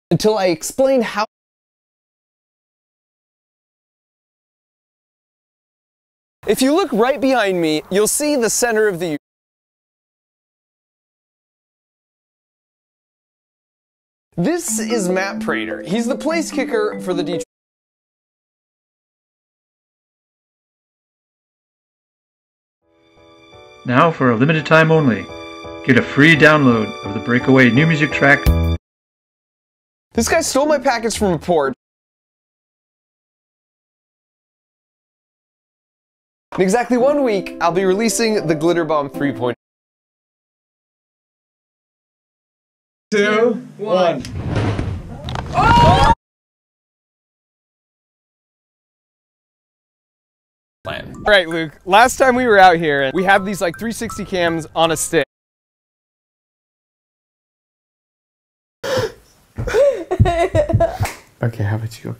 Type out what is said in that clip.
until I explain how. If you look right behind me, you'll see the center of the. This is Matt Prater. He's the place kicker for the Detroit. Now, for a limited time only, get a free download of the Breakaway new music track. This guy stole my package from a port. In exactly 1 week, I'll be releasing the Glitter Bomb 3.0. 2, 1. Alright, Luke, last time we were out here, we have these like 360 cams on a stick. Okay, how about you go?